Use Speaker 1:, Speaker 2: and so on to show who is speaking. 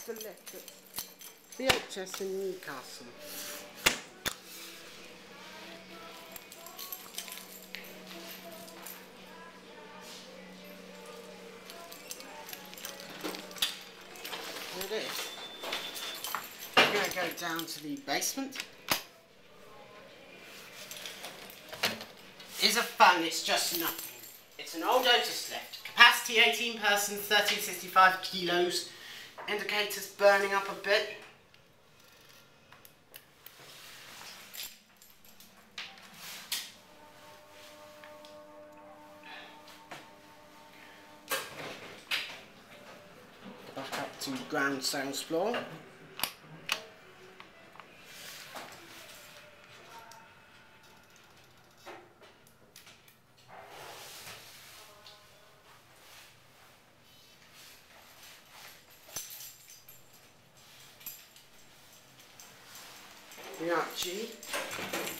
Speaker 1: the lift at VHS in Newcastle. There it is. I'm going to go down to the basement. It's a phone, it's just nothing. It's an old Otis lift. Capacity 18 persons, 1365 kilos. Indicators burning up a bit. Back up to ground sales floor. Riachi.